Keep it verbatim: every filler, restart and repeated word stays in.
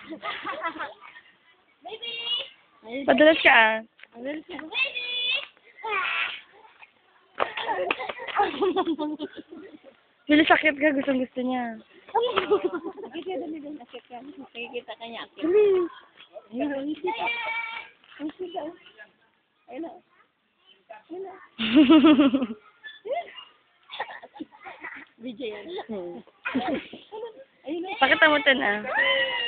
Baby! Padulas ka ah. Baby! Bili sakit ka, gustong gusto niya. Nakikita dali din, nakikita ka. Nakikita ka niya. Bilis. Ayun, ang isita. Ang isita. Ayun na. Ayun na. Video yan. Hmm. Ayun na. Pakita mo ito na.